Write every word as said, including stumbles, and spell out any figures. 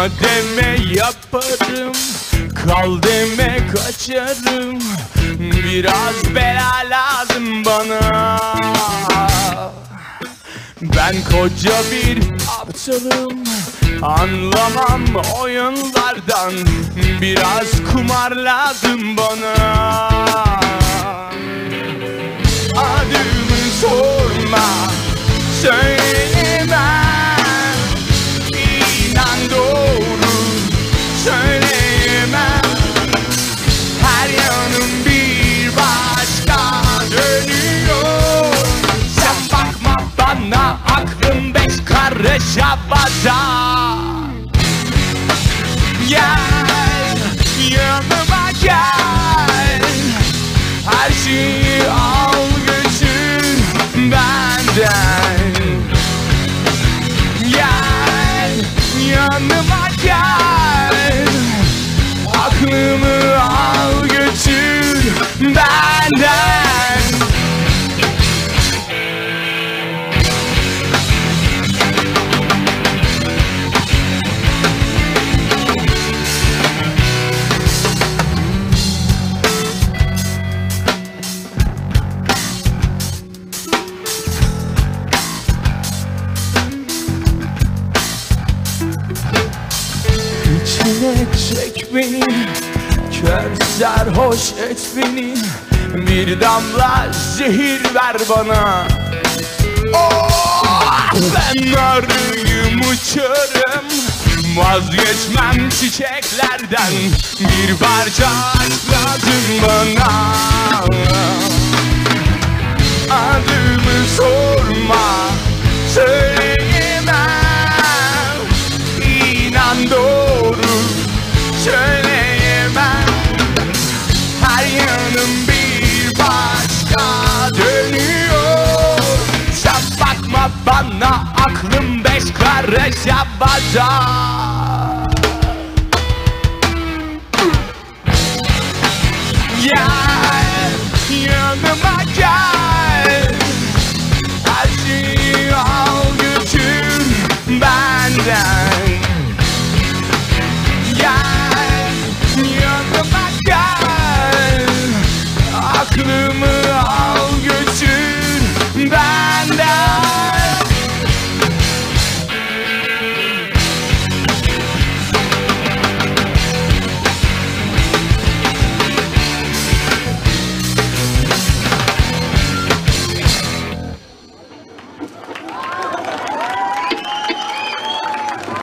Yapma deme yaparım, kal deme kaçarım. Biraz bela lazım bana. Ben koca bir aptalım, anlamam oyunlardan. Biraz kumar lazım bana. Adımı sorma, söylemem. İnan doğru söyleyemem. Her yanım bir başka dönüyor. Sen bakma bana, aklım beş karış havada. Gel yanıma gel, her şeyi al götür benden. Gel yanıma gel, aklımı al götür benden. İçine çek beni, kör sarhoş et beni. Bir damla zehir ver bana. Oh, ben arıyım uçarım, vazgeçmem çiçeklerden. Bir parça aşk lazım bana. Adımı sorma, söyleyemem. İnan doğru söyleyemem. Her yanım bir başka dönüyor. Sen bakma bana, aklım beş karış havada. Gel yanıma gel, her şeyi al götür benden. Gel yanıma gel, aklımı